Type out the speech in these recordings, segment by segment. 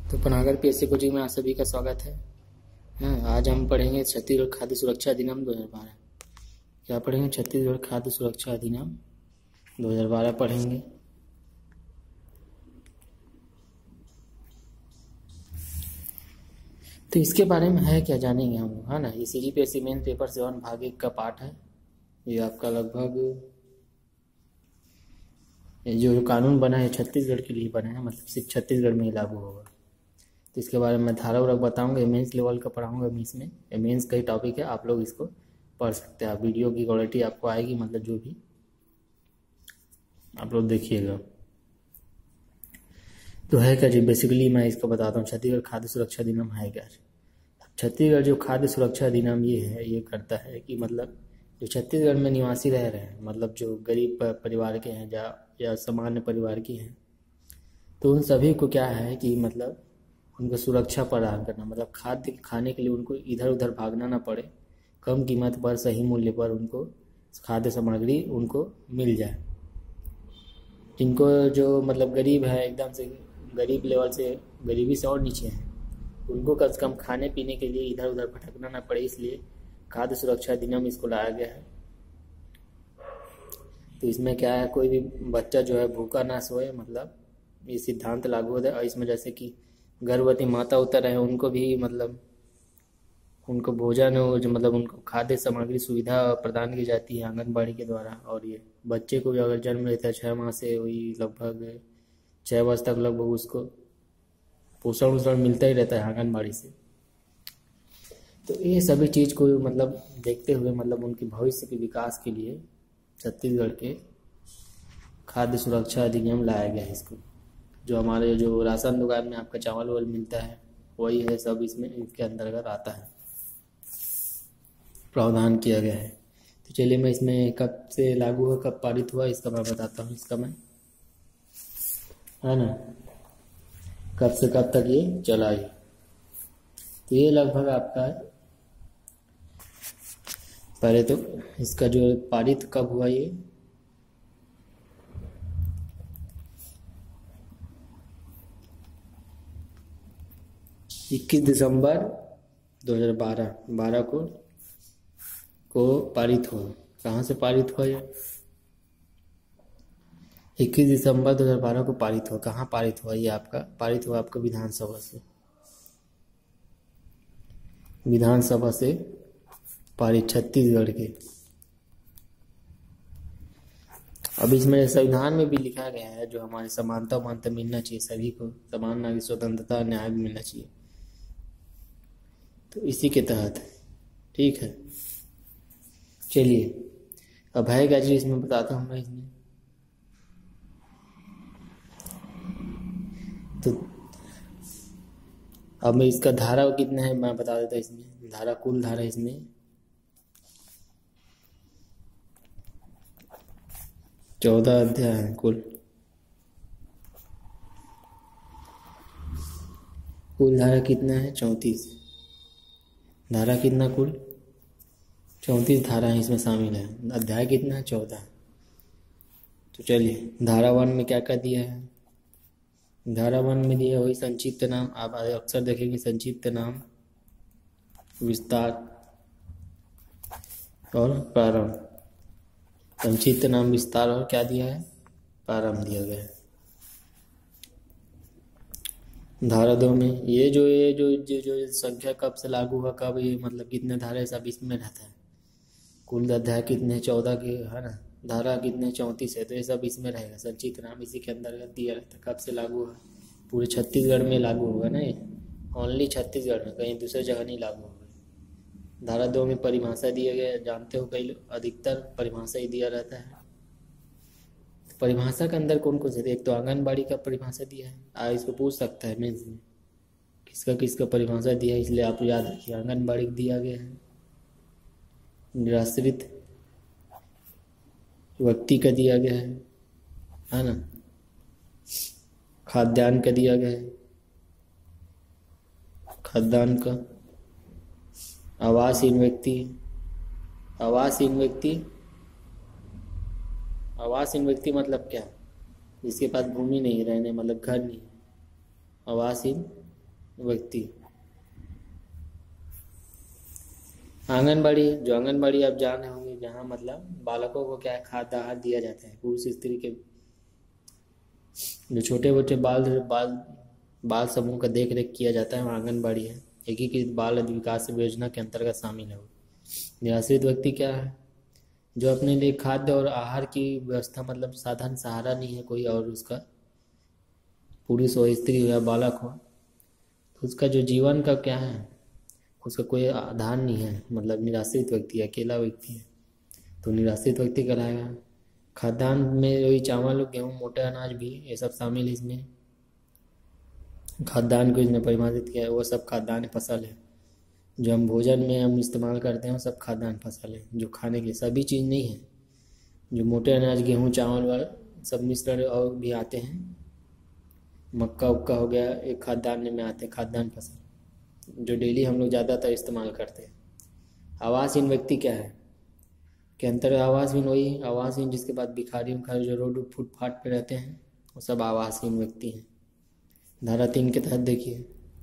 तो Panagar PSC coaching में आप सभी का स्वागत है। हाँ, आज हम पढ़ेंगे छत्तीसगढ़ खाद्य सुरक्षा अधिनियम 2012। क्या पढ़ेंगे? छत्तीसगढ़ खाद्य सुरक्षा अधिनियम 2012 पढ़ेंगे। तो इसके बारे में है क्या जानेंगे हम लोग, है ना। ये CGPSC मेन पेपर 7 भाग 1 का पार्ट है। ये आपका लगभग जो कानून बना है छत्तीसगढ़ के लिए बना है, मतलब सिर्फ छत्तीसगढ़ में ही लागू होगा। तो इसके बारे में मैं धारा उरा बताऊंगा, मेंस लेवल का पढ़ाऊंगा। मेंस का ही टॉपिक है, आप लोग इसको पढ़ सकते हैं। वीडियो की क्वालिटी आपको आएगी, मतलब जो भी आप लोग देखिएगा। तो है क्या जी, बेसिकली मैं इसको बताता हूँ। छत्तीसगढ़ खाद्य सुरक्षा अधिनियम है क्या? छत्तीसगढ़ जो खाद्य सुरक्षा अधिनियम ये है, ये करता है कि मतलब जो छत्तीसगढ़ में निवासी रह रहे हैं, मतलब जो गरीब परिवार के हैं या सामान्य परिवार के हैं, तो उन सभी को क्या है कि मतलब उनको सुरक्षा प्रदान करना, मतलब खाद्य खाने के लिए उनको इधर उधर भागना ना पड़े, कम कीमत पर सही मूल्य पर उनको खाद्य सामग्री उनको मिल जाए। जिनको जो मतलब गरीब है, एकदम से गरीब लेवल से, गरीबी से और नीचे हैं, उनको कम से कम खाने पीने के लिए इधर उधर भटकना ना पड़े, इसलिए खाद्य सुरक्षा अधिनियम इसको लाया गया है। तो इसमें क्या है, कोई भी बच्चा जो है भूखा ना सोए, मतलब ये सिद्धांत लागू होता है। और इसमें जैसे कि गर्भवती माता उतर रहे हैं, उनको भी मतलब उनको भोजन हो, जो मतलब उनको खाद्य सामग्री सुविधा प्रदान की जाती है आंगनबाड़ी के द्वारा। और ये बच्चे को भी अगर जन्म लेता है 6 माह से वही लगभग 6 वर्ष तक लगभग उसको पोषण मिलता ही रहता है आंगनबाड़ी से। तो ये सभी चीज़ को मतलब देखते हुए, मतलब उनके भविष्य के विकास के लिए छत्तीसगढ़ के खाद्य सुरक्षा अधिनियम लाया गया है। इसको जो हमारे जो राशन दुकान में आपका चावल वावल मिलता है, वही है सब इसमें इसके अंतर्गत आता है, प्रावधान किया गया है। तो चलिए मैं इसमें कब से लागू हुआ, कब पारित हुआ, इसका मैं बताता हूँ। इसका मैं, है ना, कब से कब तक ये चला है। तो ये लगभग आपका पहले तो इसका जो पारित कब हुआ, ये 21 दिसंबर 2012 को पारित हुआ। कहाँ से पारित हुआ ये? 21 दिसंबर 2012 को पारित हुआ। कहाँ पारित हुआ ये? आपका पारित हुआ आपका विधानसभा से। विधानसभा से पारित छत्तीसगढ़ के। अब इसमें संविधान में भी लिखा गया है जो हमारे समानता उमानता मिलना चाहिए, सभी को समान नागरिक स्वतंत्रता न्याय भी मिलना चाहिए। तो इसी के तहत, ठीक है। चलिए अब है क्या जी, इसमें बताता हूँ मैं। इसमें तो अब मैं इसका धारा कितना है मैं बता देता हूँ। इसमें धारा, कुल धारा इसमें 14 अध्याय है कुल धारा कितना है? 34 धारा कितना? कुल 34 धारा है इसमें शामिल है। अध्याय कितना है? 14। तो चलिए धारा 1 में क्या क्या दिया है? धारा 1 में दिया वही संक्षिप्त नाम, आप अक्सर देखेंगे संक्षिप्त नाम, विस्तार और प्रारंभ। संक्षिप्त नाम, विस्तार और क्या दिया है? प्रारंभ दिया गया है। धारा 2 में ये जो संख्या कब से लागू हुआ, कब, ये मतलब कितने धारा, सब इसमें रहता है। कुल अध्याय कितने? 14 के, है ना। धारा कितने? 34 है, तो ये सब इसमें रहेगा। संक्षिप्त नाम इसी के अंतर्गत दिया रहता है। कब से लागू हुआ? पूरे छत्तीसगढ़ में लागू होगा ना ये, ओनली छत्तीसगढ़ में, कहीं दूसरी जगह नहीं लागू होगा। धारा 2 में परिभाषा दिया गया है, जानते हो कई लोग अधिकतर परिभाषा ही दिया रहता है। परिभाषा के अंदर कौन कौन से? एक तो आंगनबाड़ी का परिभाषा दिया है, इसको पूछ सकता है मेंस में, किसका किसका परिभाषा दिया है, इसलिए आप याद रखिए। आंगनबाड़ी दिया गया है, निराश्रित व्यक्ति का दिया गया है ना, खाद्यान्न का दिया गया है, खाद्यान्न का, आवासहीन व्यक्ति, आवासहीन व्यक्ति मतलब क्या? जिसके पास भूमि नहीं, रहने मतलब घर नहीं, आवासहीन व्यक्ति। आंगनबाड़ी आप जान रहे होंगे, जहाँ मतलब बालकों को क्या है, खाद्य आहार दिया जाता है। पुरुष स्त्री के जो छोटे बच्चे बाल समूह का देख रेख किया जाता है, वहाँ आंगनबाड़ी है। एकीकृत बाल विकास योजना के अंतर्गत शामिल है वो। निराश्रित व्यक्ति क्या है, जो अपने लिए खाद्य और आहार की व्यवस्था मतलब साधन सहारा नहीं है कोई, और उसका पुरुष हो स्त्री हो या बालक हो, तो उसका जो जीवन का क्या है, उसका कोई आधार नहीं है, मतलब निराश्रित व्यक्ति है, अकेला व्यक्ति है, तो निराश्रित व्यक्ति कहलाएगा। खाद्यान्न में वही चावल गेहूँ मोटे अनाज भी ये सब शामिल है इसमें। खाद्यान्न को इसने परिभाषित किया है, वो सब खाद्यान्न फसल है जो हम भोजन में हम इस्तेमाल करते हैं, वो सब खाद्यान्न फसल है जो खाने के सभी चीज़ नहीं है। जो मोटे अनाज गेहूँ चावल वाला सब मिश्रण और भी आते हैं, मक्का उक्का हो गया, एक खाद्यान्न में आते हैं, खाद्यान्न फसल जो डेली हम लोग ज़्यादातर इस्तेमाल करते हैं। आवासहीन व्यक्ति क्या है के अंतर्गत, आवासहीन वही आवासहीन जिसके बाद भिखारी उखारी जो रोड फुटपाथ पे रहते हैं, वो सब आवासहीन व्यक्ति हैं। धारा 3 के तहत देखिए,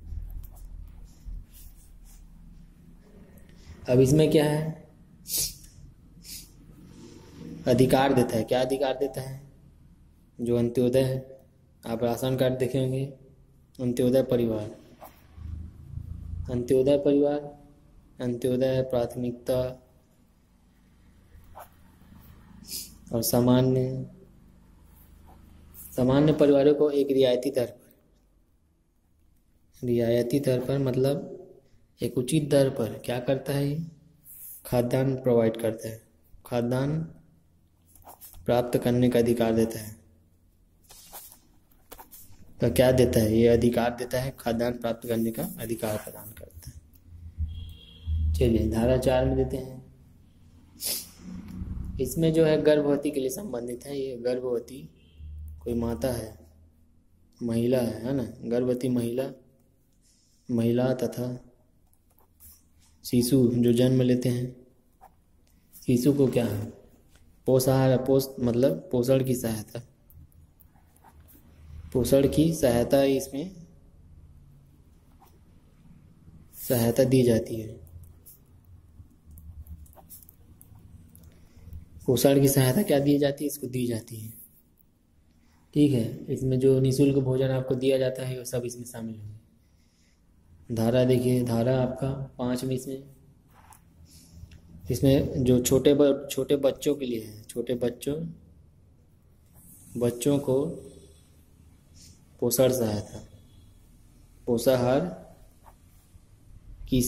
अब इसमें क्या है, अधिकार देता है। क्या अधिकार देता है, जो अंत्योदय है, आप राशन कार्ड देखे होंगे, अंत्योदय परिवार, अंत्योदय प्राथमिकता और सामान्य परिवारों को एक रियायती दर पर मतलब एक उचित दर पर क्या करता है, खाद्यान्न प्रोवाइड करता है, खाद्यान्न प्राप्त करने का अधिकार देता है। तो क्या देता है, ये अधिकार देता है, खाद्यान्न प्राप्त करने का अधिकार प्रदान करता है। चलिए धारा 4 में देते हैं। इसमें जो है गर्भवती के लिए संबंधित है। ये गर्भवती कोई माता है, महिला है ना, गर्भवती महिला तथा शिशु जो जन्म लेते हैं, शिशु को क्या है, पोषाहार मतलब पोषण की सहायता इसमें सहायता दी जाती है। पोषण की सहायता क्या दी जाती है, इसको दी जाती है। ठीक है, इसमें जो निःशुल्क भोजन आपको दिया जाता है वो सब इसमें शामिल है। धारा देखिए, धारा आपका 5 में इसमें जो छोटे बच्चों के लिए है, छोटे बच्चों को पोषाहार की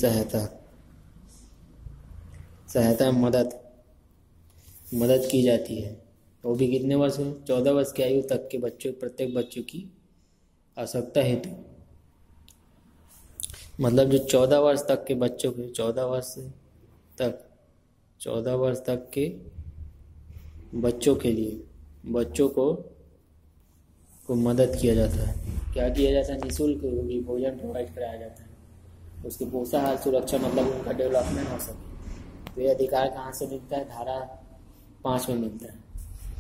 सहायता मदद की जाती है। वो भी कितने वर्ष में, 14 वर्ष की आयु तक के प्रत्येक बच्चों की आवश्यकता हेतु, मतलब जो 14 वर्ष तक के बच्चों के 14 वर्ष तक के बच्चों के लिए बच्चों को मदद किया जाता है। क्या किया जाता है, निःशुल्क भी भोजन प्रोवाइड कराया जाता है, उसके पोषाहार सुरक्षा मतलब उनका डेवलपमेंट हो सके। तो ये अधिकार कहाँ से मिलता है, धारा 5 में मिलता है।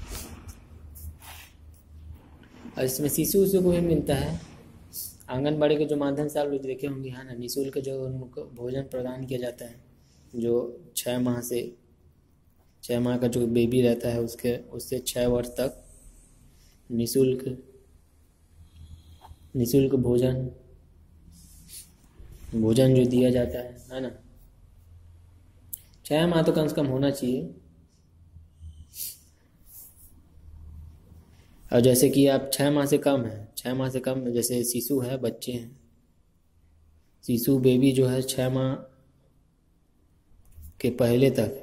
और इसमें शिशु को भी मिलता है। आंगनबाड़ी के जो माध्यम से आप लोग देखे होंगे, है ना, निःशुल्क जो उनको भोजन प्रदान किया जाता है, जो 6 माह का जो बेबी रहता है उससे 6 वर्ष तक निःशुल्क भोजन जो दिया जाता है ना, 6 माह तो कम से कम होना चाहिए। और जैसे कि आप 6 माह से कम जैसे शिशु है, बच्चे हैं, शिशु बेबी जो है 6 माह के पहले तक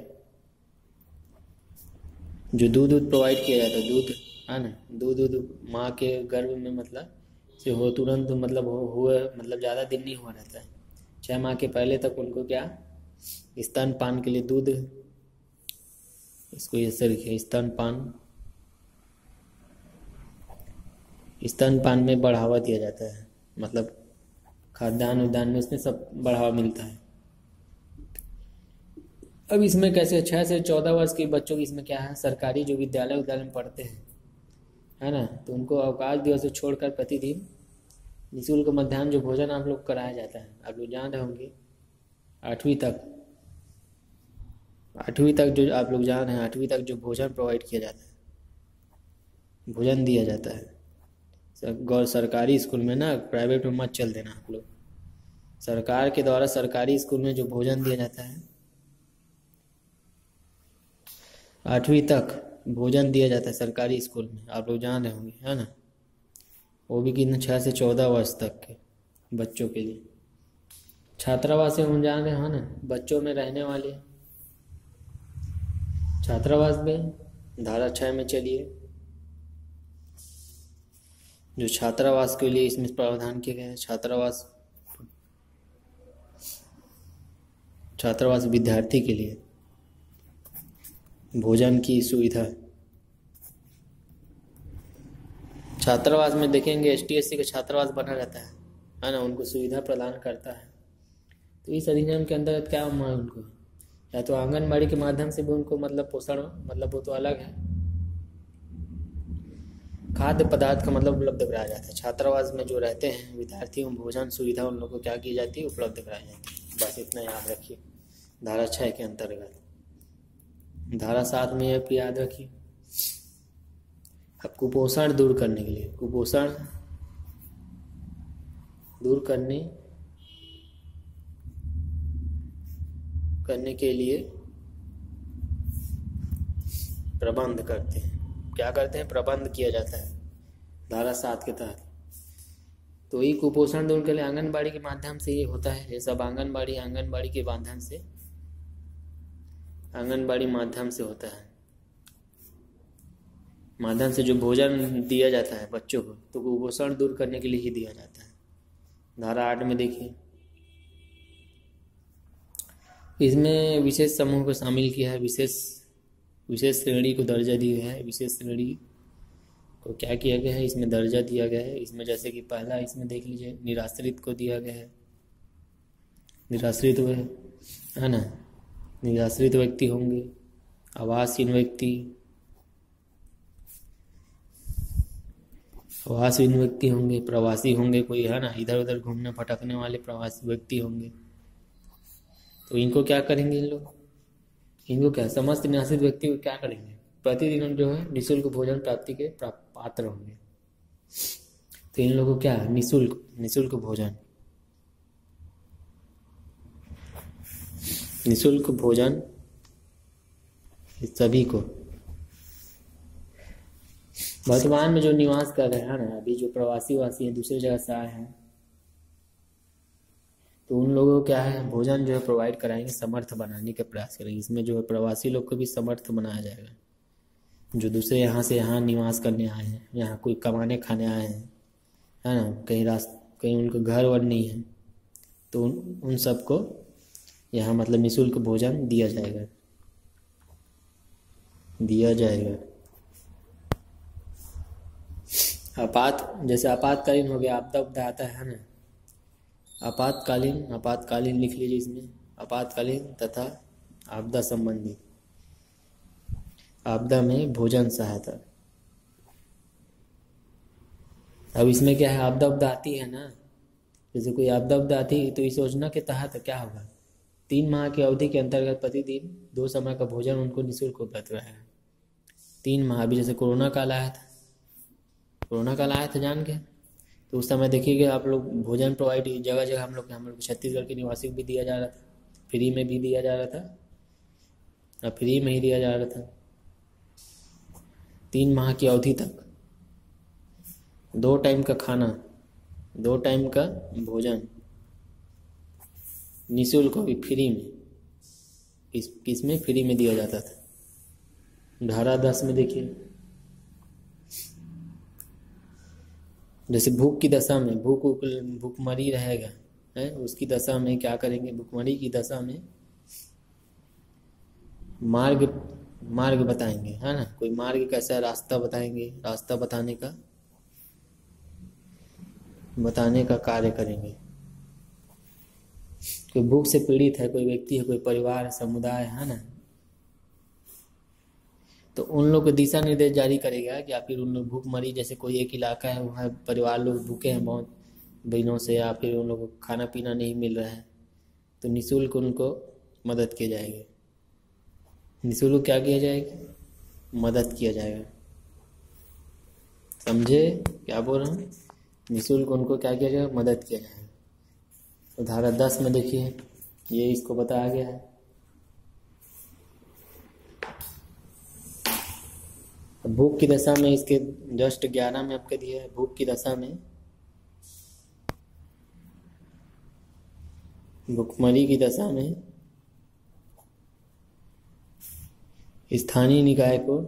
जो दूध प्रोवाइड किया जाता है, दूध है ना, दूध माँ के गर्भ में मतलब से हो तुरंत मतलब हुए मतलब ज़्यादा दिन नहीं हुआ रहता है। 6 माह के पहले तक उनको क्या स्तनपान के लिए दूध, इसको ऐसे लिखिए, स्तनपान में बढ़ावा दिया जाता है, मतलब खाद्यान्न उद्यान में इसमें सब बढ़ावा मिलता है। अब इसमें कैसे 6 से 14 वर्ष के बच्चों की इसमें क्या है, सरकारी जो विद्यालय में पढ़ते हैं, है ना, तो उनको अवकाश दिवस से छोड़कर प्रतिदिन निःशुल्क मध्याह्न जो भोजन आप लोग कराया जाता है, आप लोग जान रहे होंगे 8वीं तक, 8वीं तक जो आप लोग जान रहे हैं 8वीं तक जो भोजन प्रोवाइड किया जाता है, भोजन दिया जाता है गौर सरकारी स्कूल में ना, प्राइवेट में मत चल देना आप लोग। सरकार के द्वारा सरकारी स्कूल में जो भोजन दिया जाता है 8वीं तक भोजन दिया जाता है सरकारी स्कूल में, आप लोग जान रहे होंगे, है ना। वो भी कितने 6 से 14 वर्ष तक के बच्चों के लिए। छात्रावास हम जान रहे हैं ना, बच्चों में रहने वाले छात्रावास में धारा 6 में चलिए, जो छात्रावास के लिए इसमें प्रावधान किए गए हैं। छात्रावास विद्यार्थी के लिए भोजन की सुविधा। छात्रावास में देखेंगे ST/SC का छात्रावास बना रहता है ना, उनको सुविधा प्रदान करता है। तो इस अधिनियम के अंतर्गत क्या है उनको, या तो आंगनबाड़ी के माध्यम से भी उनको मतलब पोषण, मतलब वो तो अलग है, खाद्य पदार्थ का मतलब उपलब्ध कराया जाता है। छात्रावास में जो रहते हैं विद्यार्थी, भोजन सुविधा उन लोगों को क्या की जाती है, उपलब्ध कराई जाती है। बस इतना याद रखिए धारा 6 के अंतर्गत। धारा 7 में यह याद रखिए, अब कुपोषण दूर करने के लिए, कुपोषण दूर करने के लिए प्रबंध करते हैं। क्या करते हैं, प्रबंध किया जाता है धारा 7 के तहत। तो ये कुपोषण दूर के लिए आंगनबाड़ी के माध्यम से ये होता है। ये सब आंगनबाड़ी के माध्यम से, आंगनबाड़ी माध्यम से होता है, माध्यम से जो भोजन दिया जाता है बच्चों को, तो कुपोषण दूर करने के लिए ही दिया जाता है। धारा 8 में देखिए, इसमें विशेष समूह को शामिल किया है, विशेष श्रेणी को दर्जा दिया है। विशेष श्रेणी को क्या किया गया है, इसमें दर्जा दिया गया है। इसमें जैसे कि पहला इसमें देख लीजिए, निराश्रित को दिया गया है। निराश्रित है ना, निराश्रित व्यक्ति होंगे, आवासहीन व्यक्ति होंगे, प्रवासी होंगे, कोई है ना इधर उधर घूमने भटकने वाले प्रवासी व्यक्ति होंगे। तो इनको क्या करेंगे, इनको क्या, समस्त निराश्रित व्यक्ति को क्या करेंगे, प्रतिदिन जो है निःशुल्क भोजन प्राप्ति के पात्र होंगे। तो इन लोगों को क्या है, निःशुल्क भोजन सभी को। वर्तमान में जो निवास कर रहे हैं ना, अभी जो प्रवासी हैं, दूसरी जगह से आए हैं, तो उन लोगों को क्या है, भोजन जो है प्रोवाइड कराएंगे, समर्थ बनाने का प्रयास करेंगे। इसमें जो है प्रवासी लोग को भी समर्थ बनाया जाएगा, जो दूसरे यहाँ से यहाँ निवास करने आए हैं, यहाँ कोई कमाने खाने आए हैं, है ना, कहीं उनको घर वर नहीं है, तो उन सबको यहाँ मतलब निःशुल्क भोजन दिया जाएगा। जैसे आपातकालीन हो गया, आपदा आता है ना, आपातकालीन लिख लीजिए इसमें, आपातकालीन तथा आपदा संबंधी, आपदा में भोजन सहायता। अब इसमें क्या है, आपदा आती है ना, जैसे कोई आपदा आती है, तो इस योजना के तहत क्या होगा, 3 माह की अवधि के अंतर्गत प्रतिदिन 2 समय का भोजन उनको निःशुल्क उपलब्ध है। 3 माह, अभी जैसे कोरोना काल आया था जान के, तो उस समय देखिएगा आप लोग भोजन प्रोवाइड जगह जगह हम लोग छत्तीसगढ़ के निवासी को भी दिया जा रहा था, फ्री में भी दिया जा रहा था, और फ्री में ही दिया जा रहा था 3 माह की अवधि तक। 2 टाइम का खाना, 2 टाइम का भोजन निःशुल्क भी फ्री में, किसमें फ्री में दिया जाता था। धारा 10 में देखिए, जैसे भूख की दशा में, भूखमरी रहेगा है, उसकी दशा में क्या करेंगे, भूखमरी की दशा में मार्ग बताएंगे, है ना, कोई मार्ग कैसा रास्ता बताएंगे, रास्ता बताने का कार्य करेंगे। कोई भूख से पीड़ित है, कोई व्यक्ति है, कोई परिवार समुदाय है ना, तो उन लोग को दिशा निर्देश जारी करेगा कि फिर उन लोग भूखमरी, जैसे कोई एक इलाका है वहाँ परिवार लोग भूखे हैं, बहुत बहनों से या फिर उन लोगों को खाना पीना नहीं मिल रहा है तो निःशुल्क उनको मदद किया जाएगी। निःशुल्क क्या किया जाएगा? मदद किया जाएगा। समझे क्या बोल रहा हूँ? निःशुल्क उनको क्या किया जाएगा? मदद किया जाएगा। तो धारा 10 में देखिए ये इसको बताया गया है। भूख की दशा में इसके जस्ट 11 में आपके दिया है। भूख की दशा में, भुखमरी की दशा में स्थानीय निकाय को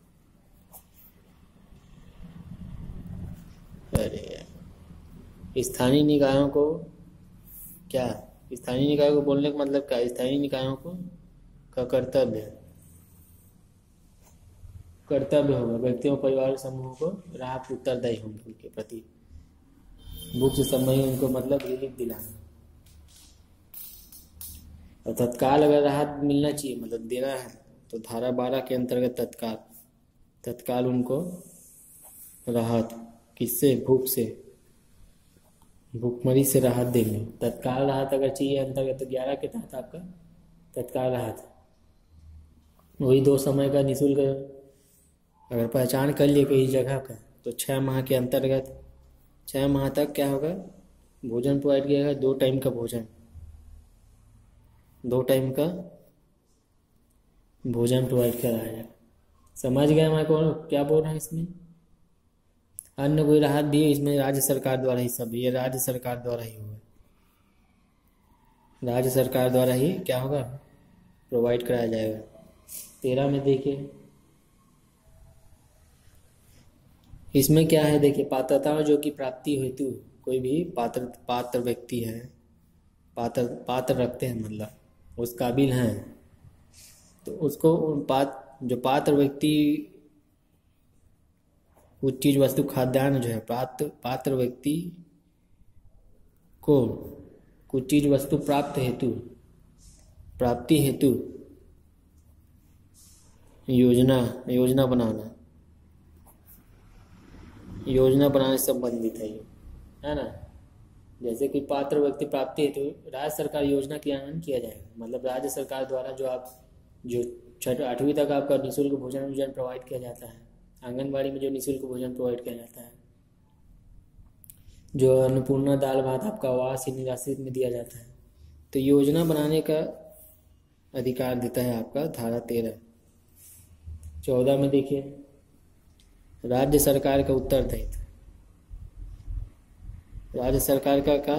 स्थानीय निकायों को क्या, स्थानीय निकायों को बोलने का मतलब क्या? स्थानीय निकायों को का कर्तव्य होगा व्यक्तियों परिवार समूहों को राहत उत्तरदायी होंगे उनके प्रति। भूख से संबंधित उनको मतलब रिलीफ दिलाना और तत्काल अगर राहत मिलना चाहिए मतलब देना है तो धारा 12 के अंतर्गत तत्काल उनको राहत, किससे? भूख से, भूखमरी से राहत देंगे। तत्काल राहत अगर चाहिए अंतर्गत 11 के तहत आपका तत्काल राहत, वही 2 समय का निःशुल्क अगर पहचान कर लिए कई जगह का तो 6 माह के अंतर्गत 6 माह तक क्या होगा? भोजन प्रोवाइड किया जाएगा। 2 टाइम का भोजन, 2 टाइम का भोजन प्रोवाइड कराया जाएगा। समझ गए मैं कौन क्या बोल रहा है इसमें? अन्य कोई राहत भी है इसमें? राज्य सरकार द्वारा ही सब, ये राज्य सरकार द्वारा ही होगा। राज्य सरकार द्वारा ही क्या होगा? प्रोवाइड कराया जाएगा। 13 में देखिए इसमें क्या है, देखिए पात्रता जो कि प्राप्ति हेतु कोई भी पात्र व्यक्ति है, पात्र रखते हैं मतलब उस काबिल हैं तो उसको जो पात्र व्यक्ति कुछ चीज वस्तु खाद्यान्न जो है पात्र व्यक्ति को कुछ चीज वस्तु प्राप्ति हेतु योजना बनाने से संबंधित है ये, है ना। जैसे कि पात्र व्यक्ति प्राप्ति हेतु राज्य सरकार योजना क्रियान्वयन किया जाएगा। मतलब राज्य सरकार द्वारा जो 8वीं तक आपका निःशुल्क भोजन प्रोवाइड किया जाता है, आंगनबाड़ी में जो निःशुल्क भोजन प्रोवाइड किया जाता है, जो अन्नपूर्णा दाल भात आपका आवास ही निराश्रित में दिया जाता है, तो योजना बनाने का अधिकार देता है आपका धारा 13। 14 में देखिए राज्य सरकार का उत्तरदायित्व, राज्य सरकार का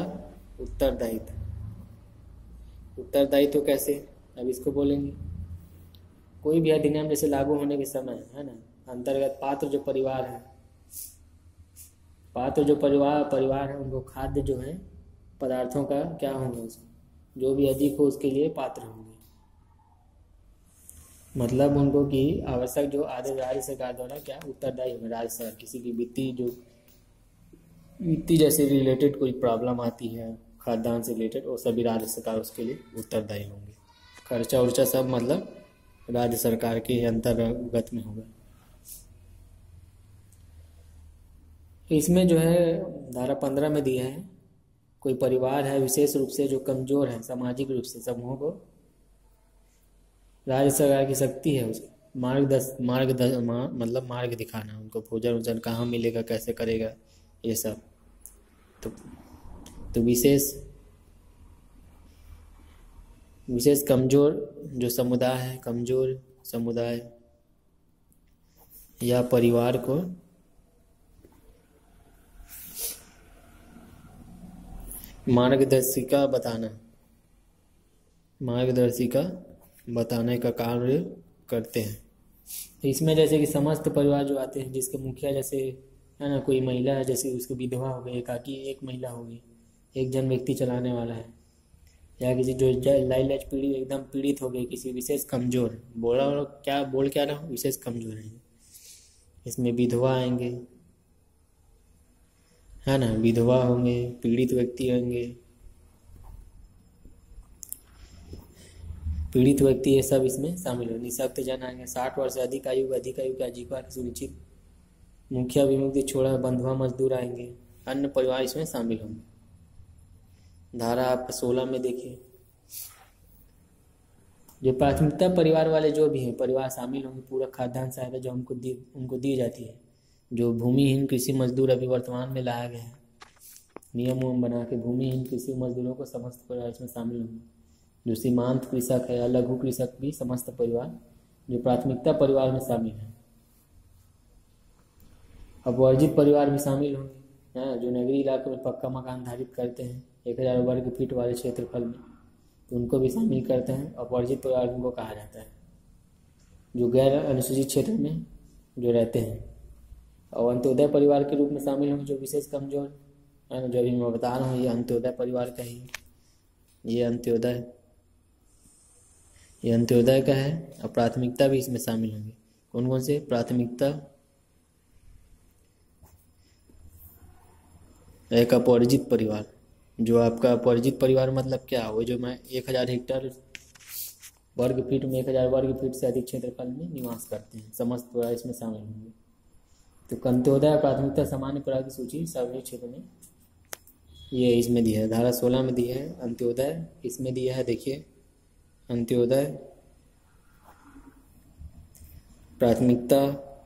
उत्तरदायित्व कैसे? अब इसको बोलेंगे कोई भी अधिनियम जैसे लागू होने के समय, है ना, अंतर्गत पात्र जो परिवार है उनको खाद्य जो है पदार्थों का क्या होंगे, जो भी अधिक हो उसके लिए पात्र होंगे। मतलब उनको की आवश्यक जो आदेश राज्य सरकार द्वारा क्या उत्तरदायी होंगे। राज्य सरकार किसी की वित्तीय जैसे रिलेटेड कोई प्रॉब्लम आती है खाद्यान्न से रिलेटेड, वो सभी राज्य सरकार उसके लिए उत्तरदायी होंगे। खर्चा उर्चा सब मतलब राज्य सरकार के अंतर्गत में होगा। इसमें जो है धारा 15 में दिया है कोई परिवार है विशेष रूप से जो कमजोर है सामाजिक रूप से समूहों को राज्य सरकार की शक्ति है उसको मार्ग दिखाना, उनको भोजन कहाँ मिलेगा, कैसे करेगा, ये सब। तो विशेष कमजोर जो समुदाय है, कमजोर समुदाय या परिवार को मार्गदर्शिका बताने का कार्य करते हैं। तो इसमें जैसे कि समस्त परिवार जो आते हैं जिसके मुखिया जैसे है ना, कोई महिला है जैसे उसकी विधवा हो गई, एक महिला होगी, एक जन व्यक्ति चलाने वाला है, या किसी जो लाइलाज पीड़ित एकदम पीड़ित हो गई, किसी विशेष कमजोर बोल क्या रहा हूँ, विशेष कमजोर है। इसमें विधवा आएंगे, है ना, विधवा होंगे, पीड़ित व्यक्ति होंगे, पीड़ित व्यक्ति ये सब इसमें शामिल हो। निःशक्त जन आएंगे, 60 वर्ष से अधिक आयु के आजीविका सुनिश्चित, मुखिया विमुक्ति छोड़ा बंधुआ मजदूर आएंगे, अन्य परिवार इसमें शामिल होंगे। धारा आप 16 में देखिए, जो प्राथमिकता परिवार वाले जो भी हैं परिवार शामिल होंगे, पूरा खाद्यान्न सहायता जो उनको दी जाती है। जो भूमिहीन कृषि मजदूर अभी वर्तमान में लाया गया है, नियम उम बना के भूमिहीन कृषि मजदूरों को समस्त परिवार इसमें शामिल होंगे। जो सीमांत कृषक है या लघु कृषक भी समस्त परिवार जो प्राथमिकता परिवार में शामिल है। अपवर्जित परिवार भी शामिल होंगे, हैं जो नगरीय इलाके में पक्का मकान धारित करते हैं 1000 वर्ग फीट वाले क्षेत्रफल में, तो उनको भी शामिल करते हैं। अपवर्जित परिवार उनको कहा जाता है जो गैर अनुसूचित क्षेत्र में जो रहते हैं। और अंत्योदय परिवार के रूप में शामिल होंगे जो विशेष कमजोर है ना, जो अभी मैं बता रहा हूँ ये अंत्योदय परिवार का ही, ये अंत्योदय का है। और प्राथमिकता भी इसमें शामिल होंगे। कौन कौन से प्राथमिकता? एक अपवर्जित परिवार, जो आपका अपवर्जित परिवार मतलब क्या, वो जो मैं 1000 हेक्टेयर वर्ग फीट में 1000 वर्ग फीट से अधिक क्षेत्रफल में निवास करते हैं, समस्त परिवार इसमें शामिल होंगे। तो अंत्योदय प्राथमिकता सामान्य परिवार की सूची सार्वजनिक क्षेत्र में ये इसमें दिया है, धारा 16 में दिया है। अंत्योदय इसमें दिया है, देखिए अंत्योदय प्राथमिकता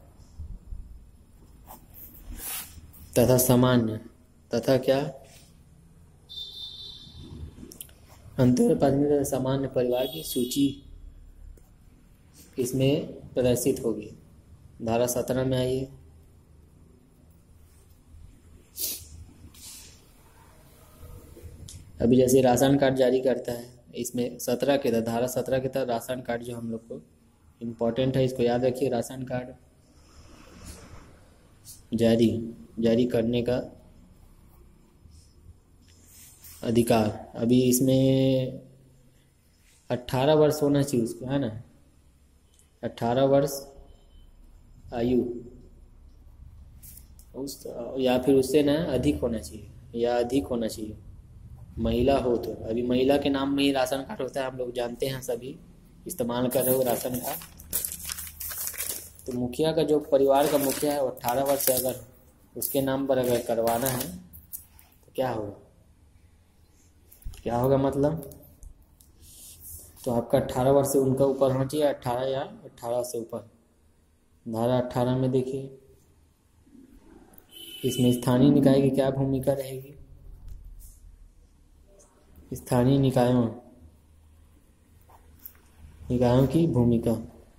तथा सामान्य तथा क्या, अंत्योदय प्राथमिकता तथा सामान्य परिवार की सूची इसमें प्रदर्शित होगी। धारा 17 में आइए, अभी जैसे राशन कार्ड जारी करता है इसमें 17 के तहत, धारा 17 के तहत राशन कार्ड जो हम लोग को इम्पोर्टेंट है, इसको याद रखिए। राशन कार्ड जारी करने का अधिकार, अभी इसमें 18 वर्ष होना चाहिए उसको, है ना, 18 वर्ष आयु उस या फिर उससे ना अधिक होना चाहिए या अधिक होना चाहिए। महिला हो तो, अभी महिला के नाम में ही राशन कार्ड होता है, हम लोग जानते हैं, सभी इस्तेमाल कर रहे हो राशन कार्ड। तो मुखिया का जो परिवार का मुखिया है वो 18 वर्ष से अगर उसके नाम पर अगर करवाना है तो क्या होगा मतलब, तो आपका 18 वर्ष से उनका ऊपर होना चाहिए, 18 या 18 से ऊपर। धारा 18 में देखिए, इसमें स्थानीय निकाय की क्या भूमिका रहेगी। स्थानीय निकायों की भूमिका,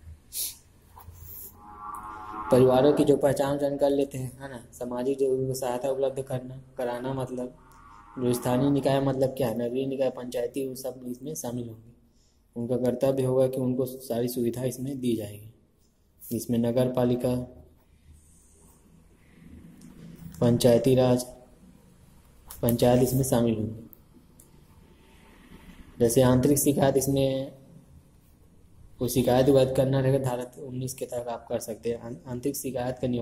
परिवारों की जो पहचान कर लेते हैं, है ना, सामाजिक जरूरतों को सहायता उपलब्ध कराना, मतलब जो स्थानीय निकाय मतलब क्या है, नगरीय निकाय, पंचायती, वो सब इसमें शामिल होंगे। उनका कर्तव्य होगा कि उनको सारी सुविधा इसमें दी जाएगी। इसमें नगर पालिका, पंचायती राज, पंचायत इसमें शामिल होंगे। जैसे आंतरिक शिकायत, इसमें कोई शिकायत वैध करना रहेगा, धारा 19 के तहत आप कर सकते हैं। आंतरिक शिकायत का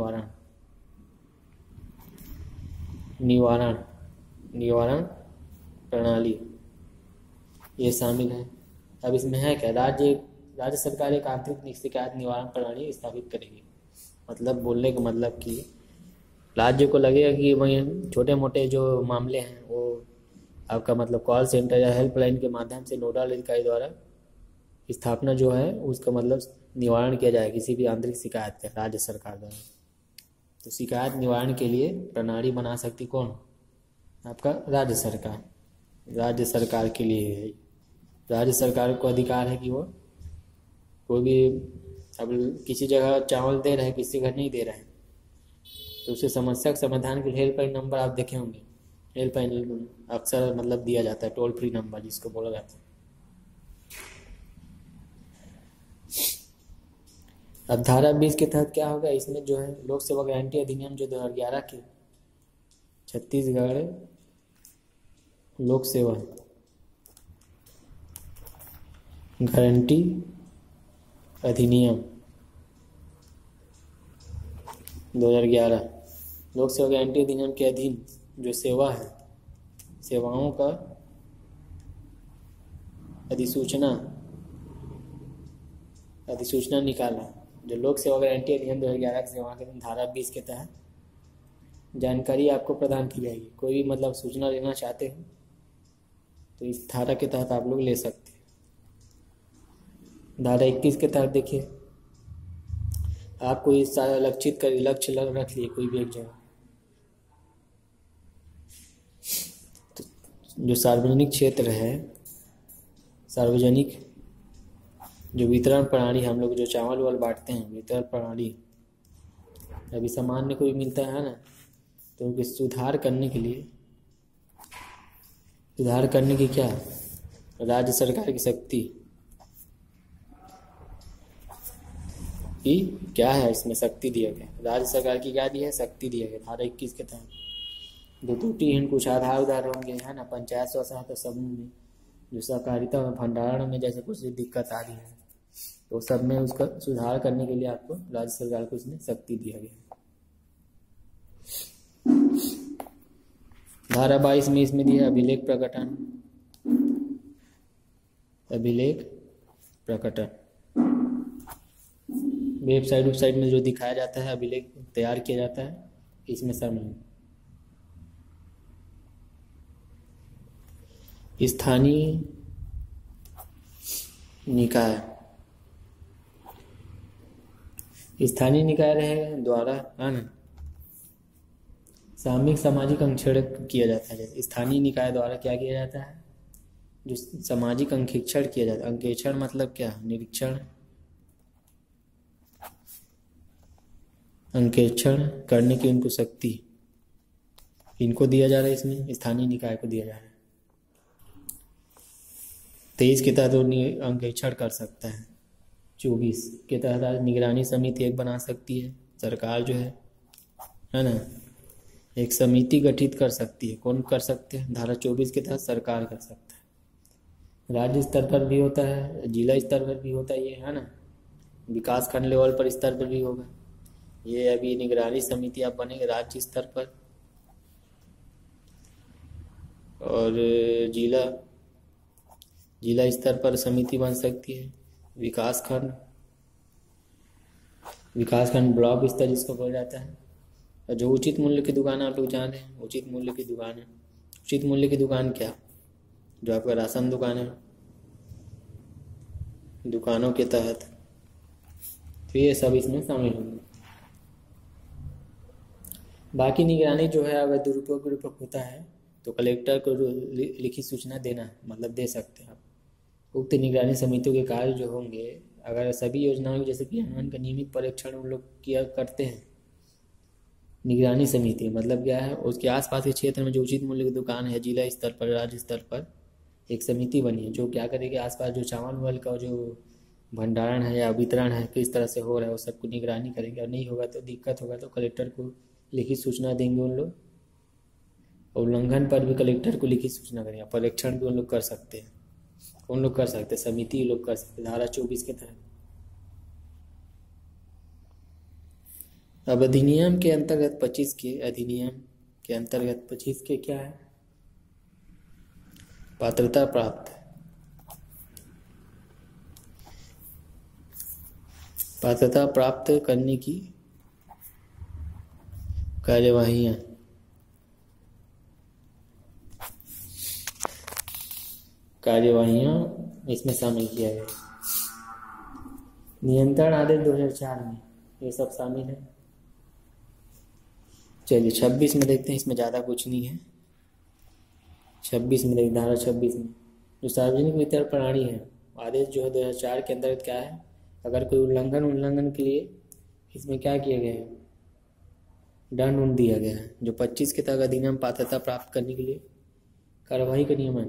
निवारण प्रणाली ये शामिल है। अब इसमें है क्या, राज्य सरकार एक आंतरिक शिकायत निवारण प्रणाली स्थापित करेगी। मतलब बोलने का मतलब कि राज्य को लगेगा कि वही छोटे मोटे जो मामले हैं वो आपका मतलब कॉल सेंटर या हेल्पलाइन के माध्यम से नोडल अधिकारी द्वारा स्थापना जो है उसका मतलब निवारण किया जाए किसी भी आंतरिक शिकायत का राज्य सरकार द्वारा। तो शिकायत निवारण के लिए प्रणाली बना सकती कौन, आपका राज्य सरकार। राज्य सरकार के लिए है, राज्य सरकार को अधिकार है कि वो कोई भी, अब किसी जगह चावल दे रहे हैं किसी घर नहीं दे रहे हैं, तो उसे समस्या के समाधान के लिए हेल्पलाइन नंबर आप देखे होंगे, हेल्पलाइन अक्सर मतलब दिया जाता है, टोल फ्री नंबर जिसको बोला जाता है। अब धारा 20 के तहत क्या होगा, इसमें जो है लोक सेवा गारंटी अधिनियम जो 2011 के छत्तीसगढ़ लोक सेवा गारंटी अधिनियम 2011 लोक सेवा गारंटी अधिनियम के अधीन जो सेवा है, सेवाओं का अधिसूचना निकाला। जो लोक सेवा गारंटी अधिनियम 2011 की सेवा के धारा 20 के तहत जानकारी आपको प्रदान की जाएगी। कोई भी मतलब सूचना लेना चाहते हैं तो इस धारा के तहत आप लोग ले सकते हैं। धारा 21 के तहत देखिए, आप कोई सारा लक्षित कर लक्ष्य रख लिए कोई भी एक जगह, तो जो सार्वजनिक क्षेत्र है, सार्वजनिक जो वितरण प्रणाली, हम लोग जो चावल वावल बांटते हैं, वितरण प्रणाली अभी सामान्य को भी मिलता है ना, तो उनके सुधार करने के लिए, सुधार करने की क्या राज्य सरकार की शक्ति की क्या है, इसमें शक्ति दिया गया, राज्य सरकार की क्या दी है, शक्ति दिया गया धारा 21 के तहत। जो त्रुटिहीन कुछ आधार उधार होंगे है ना, पंचायत स्व सहायता समूह में, जो सहकारिता में भंडारण में जैसे कुछ दिक्कत आ रही है, तो सब में उसका सुधार करने के लिए आपको राज्य सरकार को इसमें शक्ति दिया गया। धारा 22 में इसमें दिया अभिलेख प्रकटन, अभिलेख प्रकटन वेबसाइट में जो दिखाया जाता है, अभिलेख तैयार किया जाता है, इसमें शामिल। स्थानीय निकाय, स्थानीय निकाय रहे द्वारा है ना सामूहिक सामाजिक अंकेक्षण किया जाता है। जैसे स्थानीय निकाय द्वारा क्या किया जाता है, जो सामाजिक अंकेक्षण किया जाता है। अंकेक्षण मतलब क्या, निरीक्षण, अंकेक्षण करने की उनको शक्ति, इनको दिया जा रहा है, इसमें स्थानीय निकाय को दिया जा रहा है। 23 के तहत अंकेक्षण कर सकता है। 24 के तहत आज निगरानी समिति एक बना सकती है सरकार, जो है ना, एक समिति गठित कर सकती है। कौन कर सकते हैं, धारा 24 के तहत सरकार कर सकता है। राज्य स्तर पर भी होता है, जिला स्तर पर भी होता है, ये है ना, विकास खंड लेवल पर स्तर पर भी होगा। ये अभी निगरानी समिति आप बनेंगे राज्य स्तर पर, और जिला स्तर पर समिति बन सकती है। विकास खंड ब्लॉक स्तर जिसको बोला जाता है। और जो उचित मूल्य की दुकान आप लोग जान रहे हैं, उचित मूल्य की दुकान है। उचित मूल्य की दुकान क्या, जो आपका राशन दुकान है, दुकानों के तहत, तो ये सब इसमें शामिल होंगे। बाकी निगरानी जो है, अगर दुरुपयोग होता है तो कलेक्टर को लिखित सूचना देना, मतलब दे सकते हैं आप। उक्त निगरानी समितियों के कार्य जो होंगे, अगर सभी योजनाओं की जैसे क्रियान्वयन का नियमित परीक्षण उन लोग किया करते हैं, निगरानी समिति मतलब क्या है, उसके आसपास के क्षेत्र में जो उचित मूल्य की दुकान है, जिला स्तर पर राज्य स्तर पर एक समिति बनी है, जो क्या करेगी, आसपास जो चावल वावल का जो भंडारण है या वितरण है किस तरह से हो रहा है, वो सबको निगरानी करेंगे। और नहीं होगा तो दिक्कत होगा तो कलेक्टर को लिखित सूचना देंगे उन लोग, और उल्लंघन पर भी कलेक्टर को लिखित सूचना करेंगे। परीक्षण भी उन लोग कर सकते हैं, उन लोग कर सकते हैं, समिति लोग कर सकते हैं धारा 24 के तहत। अब अधिनियम के अंतर्गत 25 के, अधिनियम के अंतर्गत 25 के क्या है, पात्रता प्राप्त, पात्रता प्राप्त करने की कार्यवाहियां, इसमें शामिल किया गया। नियंत्रण आदेश 2004 में ये सब शामिल है। चलिए 26 में देखते हैं, इसमें ज़्यादा कुछ नहीं है। 26 में देखते, धारा 26 में जो सार्वजनिक वितरण प्रणाली है, आदेश जो है 2004 के अंतर्गत क्या है, अगर कोई उल्लंघन के लिए इसमें क्या किया गया है, दंड दिया गया है। जो 25 के तहत अधिनियम पात्रता प्राप्त करने के लिए कार्यवाही का नियमन,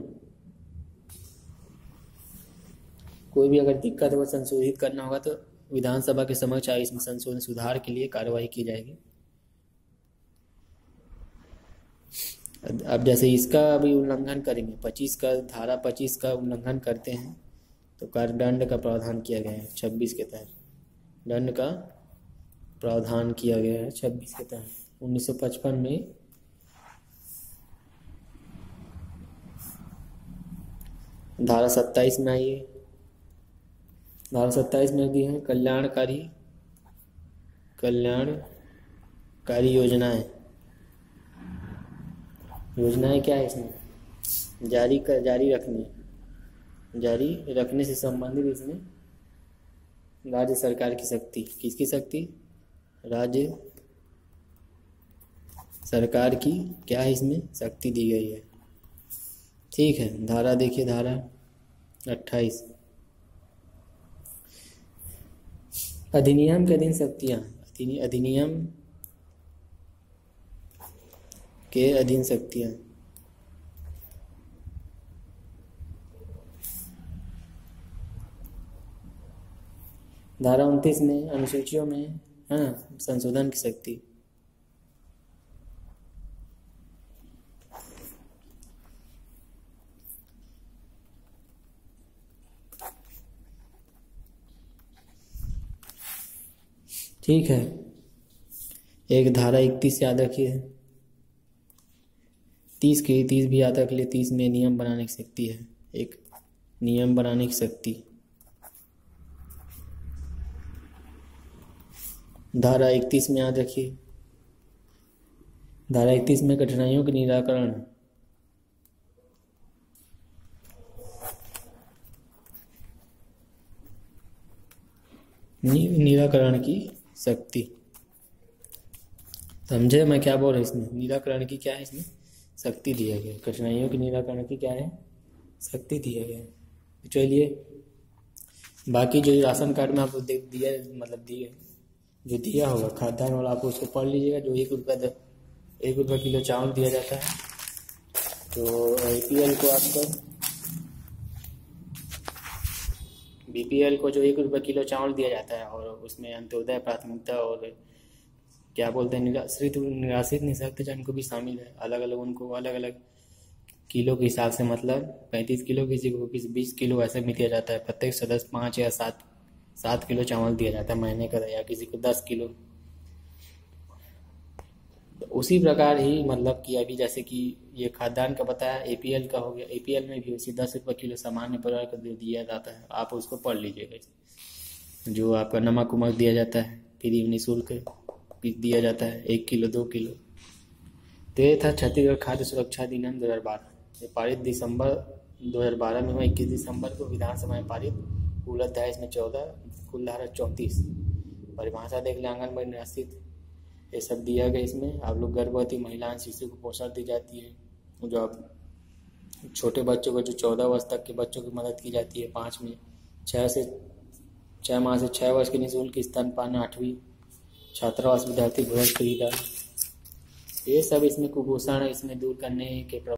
कोई भी अगर दिक्कत हो संशोधित करना होगा तो विधानसभा के समक्ष आए, इसमें संशोधन सुधार के लिए कार्यवाही की जाएगी। अब जैसे इसका अभी उल्लंघन करेंगे, 25 का, धारा 25 का उल्लंघन करते हैं तो दंड का प्रावधान किया गया है 26 के तहत, दंड का प्रावधान किया गया है 26 के तहत। 1955 में धारा 27 में आई है। धारा 27 में दी है कल्याणकारी योजनाएं क्या है इसमें, जारी रखने से संबंधित इसमें राज्य सरकार की शक्ति, किसकी शक्ति? राज्य सरकार की क्या है इसमें शक्ति दी गई है। ठीक है, धारा देखिए, धारा 28 अधिनियम के अधीन शक्तियाँ, अधिनियम के अधीन शक्तियाँ। धारा 29 में अनुसूचियों में है ना संशोधन की शक्ति। ठीक है, एक धारा 31 याद रखिए, 30 भी याद रख लिए। 30 में नियम बनाने की शक्ति है, एक नियम बनाने की शक्ति। धारा 31 में याद रखिए, धारा 31 में कठिनाइयों के निराकरण, निराकरण की शक्ति। समझे मैं क्या बोल रहा हूँ? इसमें निराकरण की क्या है, इसमें शक्ति दिया गया, कठिनाइयों के निराकरण की क्या है शक्ति दिया गया। तो चलिए बाकी जो राशन कार्ड में आपको दिया मतलब दिए जो दिया होगा खाद्यान्न वाला, आप उसको पढ़ लीजिएगा। जो 1 रुपये किलो चावल दिया जाता है, तो APL को आपको BPL को जो 1 रुपये किलो चावल दिया जाता है, और उसमें अंत्योदय, प्राथमिकता और क्या बोलते हैं निराश्रित निःशक्तजन को भी शामिल है। अलग अलग उनको अलग अलग किलो के हिसाब से, मतलब 35 किलो किसी को 20 किलो ऐसे भी दिया जाता है। प्रत्येक सदस्य 5 या 7 किलो चावल दिया जाता है महीने का, या किसी को 10 किलो। तो उसी प्रकार ही मतलब कि अभी जैसे कि ये खाद्यान्न का बताया, APL का हो गया। APL में भी उसी 10 रुपये किलो सामान्य परिवार को दिया जाता है, आप उसको पढ़ लीजिएगा। जो आपका नमक उमक दिया जाता है फ्री निःशुल्क दिया जाता है 1 किलो 2 किलो। तो ये था छत्तीसगढ़ खाद्य सुरक्षा अधिनियम 2012। ये पारित दिसंबर 2012 में हुआ, 21 दिसंबर को विधानसभा में पारित। कुल अध्याय इसमें 14, कुल धारा 34। परिभाषा देख लें, आंगनबाड़ी निराश्रित, ये सब दिया गया इसमें। आप लोग गर्भवती महिलाएं, शिशु को पोषण दी जाती है। जो आप छोटे बच्चों को, जो 14 वर्ष तक के बच्चों की मदद की जाती है। 5 में 6 माह से 6 वर्ष के निःशुल्क स्तनपान। 8वीं छात्रावास विद्यार्थी भोजन सुविधा। ये सब इसमें कुपोषण इसमें दूर करने के